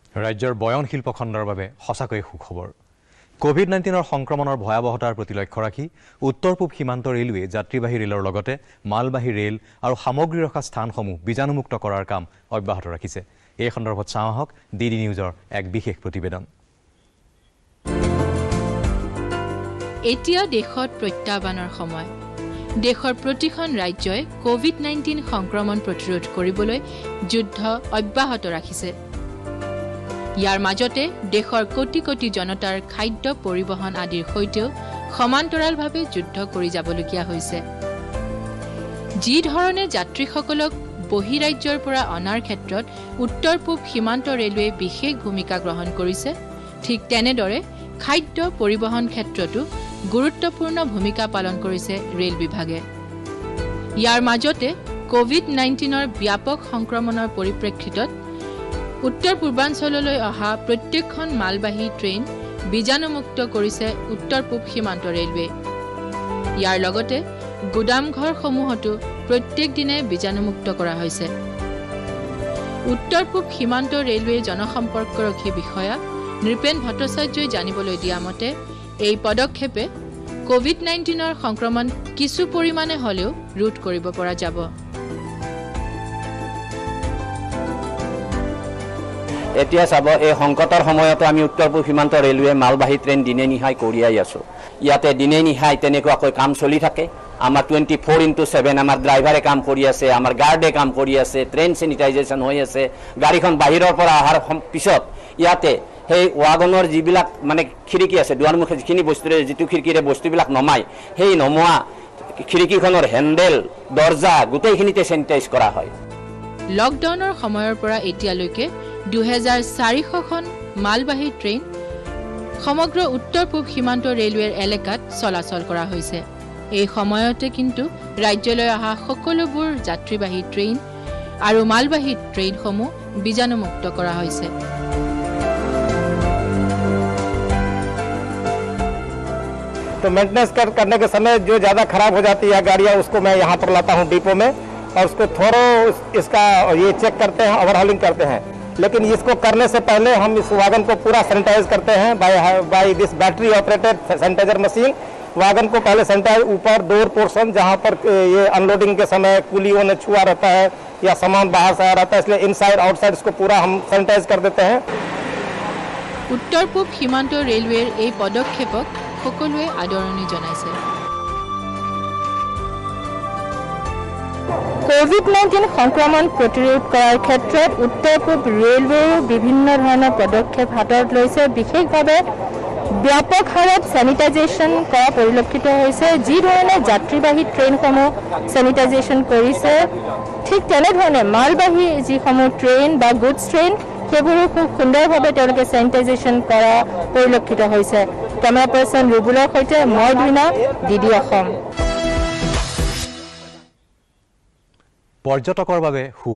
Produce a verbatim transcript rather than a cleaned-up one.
ৰাজ্যৰ বয়ন শিল্প খণ্ডৰ বাবে সঁচাকৈ সুখবৰ। কোভিড নাইণ্টিনৰ সংক্ৰমণৰ ভয়াৱহতাৰ প্ৰতি লক্ষ্য ৰাখি উত্তৰ পূব সীমান্ত ৰেলৱে যাত্ৰীবাহী ৰেলৰ লগতে মালবাহী ৰেল আৰু সামগ্ৰী ৰখা স্থানসমূহ বীজাণুমুক্ত কৰাৰ কাম অব্যাহত ৰাখিছে। এই সন্দৰ্ভত চাওঁ আহক ডি ডি নিউজৰ এক বিশেষ প্ৰতিবেদন। এতিয়া দেশত প্ৰত্যাহ্বানৰ সময়। দেশৰ প্ৰতিখন ৰাজ্যই কোভিড নাইণ্টিন সংক্ৰমণ প্ৰতিৰোধ কৰিবলৈ যুদ্ধ অব্যাহত ৰাখিছে। ইয়াৰ মাজতে দেশৰ কোটি কোটি জনতাৰ খাদ্য পৰিবহণ আদিৰ সৈতেও সমান্তৰালভাৱে যুদ্ধ কৰি যাবলগীয়া হৈছে। যি ধৰণে যাত্ৰীসকলক বহিৰাজ্যৰ পৰা অনাৰ ক্ষেত্ৰত উত্তৰ পূব সীমান্ত ৰেলৱে বিশেষ ভূমিকা গ্ৰহণ কৰিছে, ঠিক তেনেদৰে খাদ্য পৰিবহণ ক্ষেত্ৰতো গুৰুত্বপূৰ্ণ ভূমিকা পালন কৰিছে ৰেল বিভাগে। ইয়াৰ মাজতে কোভিড নাইণ্টিনৰ ব্যাপক সংক্ৰমণৰ পৰিপ্ৰেক্ষিতত উত্তৰ পূৰ্বাঞ্চললৈ অহা প্ৰত্যেকখন মালবাহী ট্ৰেইন বীজাণুমুক্ত কৰিছে উত্তৰ পূব সীমান্ত ৰেলৱে। ইয়াৰ লগতে গুদামঘৰসমূহতো প্ৰত্যেক দিনে বীজাণুমুক্ত কৰা হৈছে। উত্তৰ পূব সীমান্ত ৰেলৱেৰ জনসম্পৰ্কৰক্ষী বিষয়া নৃপেন ভট্টাচাৰ্যই জানিবলৈ দিয়া মতে এই পদক্ষেপে কোভিড নাইণ্টিনৰ সংক্ৰমণ কিছু পৰিমাণে হ'লেও ৰোধ কৰিব পৰা যাব। এতিয়া চাব, এই সংকটৰ সময়তো আমি উত্তৰ পূব সীমান্ত ৰেলৱে মালবাহী ট্ৰেইন দিনে নিশাই কঢ়িয়াই আছোঁ। ইয়াতে দিনে নিশাই তেনেকুৱাকৈ কাম চলি থাকে। আমাৰ টুৱেণ্টি ফ'ৰ ইণ্টু ছেভেন আমাৰ ড্ৰাইভাৰে কাম কৰি আছে, আমাৰ গাৰ্ডে কাম কৰি আছে, ট্ৰেইন চেনিটাইজেশ্যন হৈ আছে। গাড়ীখন বাহিৰৰ পৰা অহাৰ পিছত ইয়াতে সেই ৱাগনৰ যিবিলাক মানে খিৰিকী আছে, দুৱাৰমুখে যিখিনি বস্তুৰে যিটো খিৰিকীৰে বস্তুবিলাক নমায়, সেই নমোৱা খিৰিকীখনৰ হেণ্ডেল দৰ্জা গোটেইখিনিতে চেনিটাইজ কৰা হয়। লকডাউনৰ সময়ৰ পৰা এতিয়ালৈকে দুহেজাৰ চাৰিশখন মালবাহী ট্ৰেইন সমগ্ৰ উত্তৰ পূব সীমান্ত ৰেলৱেৰ এলেকাত চলাচল কৰা হৈছে। এই সময়তে কিন্তু ৰাজ্যলৈ অহা সকলোবোৰ যাত্ৰীবাহী ট্ৰেইন আৰু মালবাহী ট্ৰেইনসমূহ বীজাণুমুক্ত কৰা হৈছে। तो मेंटेनेंस कर, करने के समय जो ज़्यादा खराब हो जाती है गाड़ियाँ, उसको मैं यहाँ पर लाता हूँ डिपो में और उसको थोड़ा इसका ये चेक करते हैं, ओवरहॉलिंग करते हैं। लेकिन इसको करने से पहले हम इस वागन को पूरा सैनिटाइज करते हैं by by this battery operated sanitizer machine. Wagon को पहले सैनिटाइज, ऊपर डोर पोर्शन जहाँ पर ये अनलोडिंग के समय कुलियों ने छुआ रहता है या सामान बाहर से आ रहता है, इसलिए इनसाइड आउटसाइड इसको पूरा हम सैनिटाइज कर देते हैं। उत्तर पूब সীমান্ত ৰেলৱেৰ এই পদক্ষেপক সকলোৱে আদৰণি জনাইছে। কোভিড নাইণ্টিন সংক্ৰমণ প্ৰতিৰোধ কৰাৰ ক্ষেত্ৰত উত্তৰ পূব ৰেলৱেও বিভিন্ন ধৰণৰ পদক্ষেপ হাতত লৈছে। বিশেষভাৱে ব্যাপক হাৰত চেনিটাইজেশ্যন কৰা পৰিলক্ষিত হৈছে। যি ধৰণে যাত্ৰীবাহী ট্ৰেইনসমূহ চেনিটাইজেশ্যন কৰিছে, ঠিক তেনেধৰণে মালবাহী যিসমূহ ট্ৰেইন বা গুডছ ট্ৰেইন সেইবোৰো খুব সুন্দৰভাৱে তেওঁলোকে চেনিটাইজেশ্যন কৰা পৰিলক্ষিত হৈছে। কেমেৰা পাৰ্চন ৰুবুলৰ সৈতে মই দুইনা, ডি ডি অসম। পৰ্যটকৰ বাবে